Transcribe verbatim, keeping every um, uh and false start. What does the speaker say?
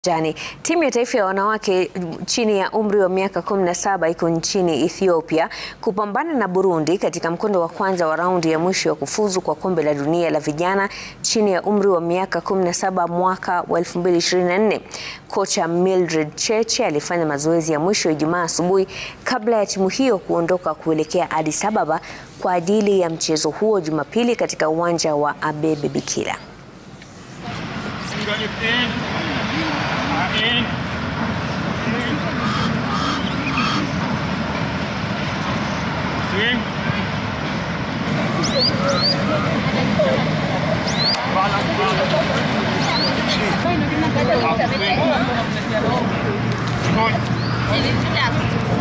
Jani, timu ya taifa ya wanawake chini ya umri wa miaka kumi na saba iko nchini Ethiopia kupambana na Burundi katika mkondo wa kwanza wa raundi ya mwisho ya kufuzu kwa kombe la dunia la vijana chini ya umri wa miaka kumi na saba mwaka wa elfu mbili ishirini na nne. Kocha Mildred Cheche alifanya mazoezi ya mwisho Ijumaa asubuhi kabla ya timu hiyo kuondoka kuelekea Addis Ababa kwa ajili ya mchezo huo Jumapili katika uwanja wa Abebe Bikila. In. Swing. Balance, balance. Up swing. Good.